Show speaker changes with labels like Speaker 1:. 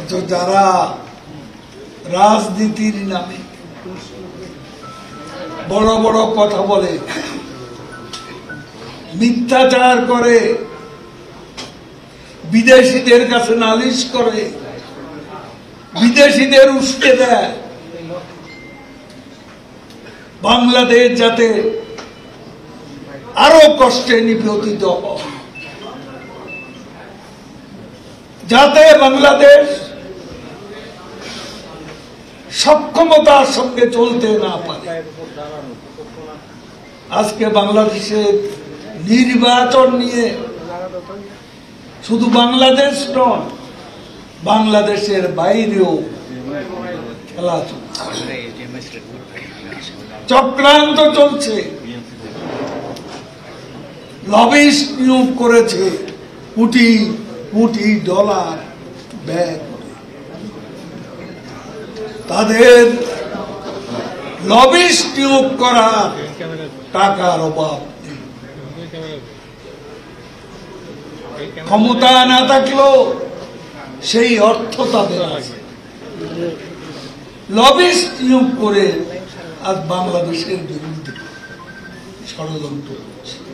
Speaker 1: যারা রাজনীতির নামে বড় বড় কথা বলে, মিথ্যাচার করে, বিদেশিদের কাছে নালিশ করে, বিদেশিদের উস্কে দেয়, বাংলাদেশ যাতে আরো কষ্টে নিপতিত হয়, যাতে বাংলাদেশ সক্ষমতার সঙ্গে চলতে না পারে। আজকে বাংলাদেশের নির্বাচন নিয়ে শুধু বাংলাদেশ নয়, বাংলাদেশের বাইরেও খেলা চলছে, চক্রান্ত চলছে। লবিস্ট নিয়োগ করেছে কোটি কোটি ডলার ব্যয় করে। তাদের লবিস্ট নিয়োগ করার টাকার অভাব নেই। ক্ষমতা না থাকলেও সেই অর্থ তাদের আছে। লবিস্ট নিয়োগ করে আজ বাংলাদেশের বিরুদ্ধে ষড়যন্ত্র করছে।